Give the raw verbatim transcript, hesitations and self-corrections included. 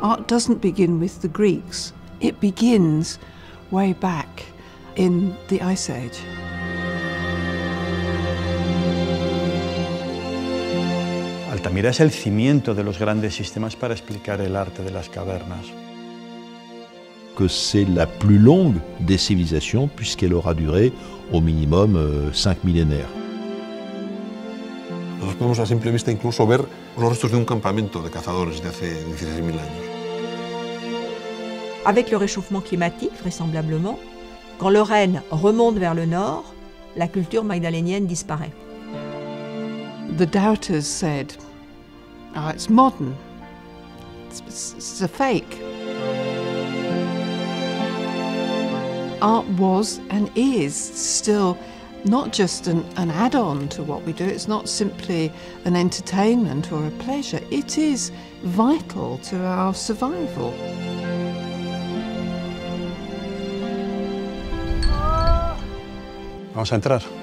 Art doesn't begin with the Greeks. It begins way back in the Ice Age. Altamira es el cimiento de los grandes sistemas para explicar el arte de las cavernas. Que c'est la plus longue des civilisations puisqu'elle aura duré au minimum euh, cinq millénaires. Nosotros podemos a simple vista incluso ver los restos de un campamento de cazadores de hace dieciséis mil años. Avec le réchauffement climatique, vraisemblablement, quand le Rhin remonte vers le nord, la culture magdalénienne disparaît. The doubters said, oh, it's modern, it's, it's a fake. Art was and is still not just an, an add-on to what we do, it's not simply an entertainment or a pleasure, it is vital to our survival. Vamos a entrar.